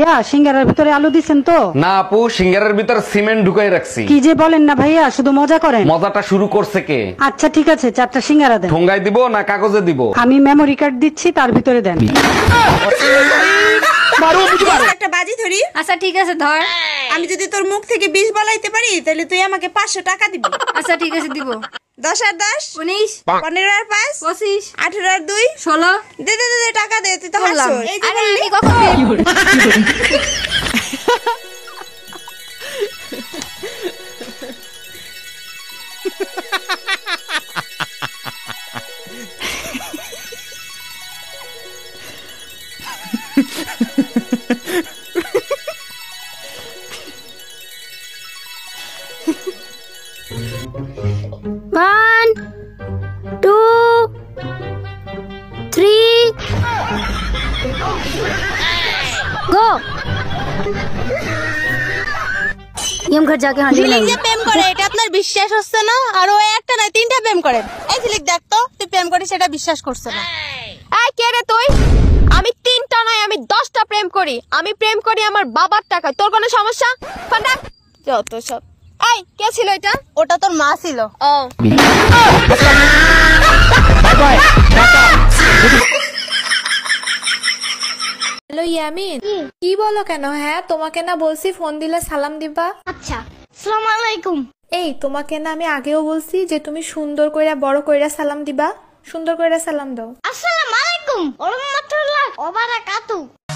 ভাইয়া সিঙ্গারার ভিতরে আলু দিছেন তো? না আপু, সিঙ্গারের ভিতর সিমেন্ট ঢুকাই রাখছি। কি যে বলেন না ভাইয়া, শুধু মজা করেন। মজাটা শুরু করছে কে? আচ্ছা ঠিক আছে, 4টা সিঙ্গারা দেন। ঠোঙ্গায় দিব না কাগজে দিব? আমি মেমোরি কার্ড দিচ্ছি, তার ভিতরে দেন। একটা বাজি ধরি। আচ্ছা ঠিক আছে ধর। আমি যদি তোর মুখ থেকে 20 বলাইতে পারি তাহলে তুই আমাকে 500 টাকা দিবি। আচ্ছা ঠিক আছে দিব। 10 আর 10 19 15 আর 5 25 18 আর 2 16 দে দে দে টাকা দে, তুই তো বললাম। হাসছিস। এই যে আরে বললি। আমি কখন One, two, three, go. ये हम घर जाके हांडी ঝিলিক बनाएंगे। যে প্রেম করে এটা আপনার বিশ্বাস হচ্ছে না? আর ও একটা না 3টা প্রেম করে। এই ঝিলিক দেখ তো, তুই প্রেম করিস সেটা বিশ্বাস করছে না। এই কে রে তুই? আমি 3টা নয়, আমি 10টা প্রেম করি। আমি প্রেম করি আমার বাবার টাকায়। তোর কোনো সমস্যা? ফান্ডা যত সব। এই কে ছিল এটা? ওটা তোর মা ছিল। ও হ্যালো ইয়ামিন, কি বলো কেন? হ্যাঁ তোমাকে না বলছি ফোন দিলে সালাম দিবা। अच्छा, अस्सलाम वालेकुम। এই তোমাকে না আমি আগেও বলছি যে তুমি সুন্দর কইরা বড় কইরা সালাম দিবা। সুন্দর কইরা সালাম দাও। अस्सलाम वालेकुम। ওয়া রাহমাতুল্লাহ ওয়া বারাকাতুহু।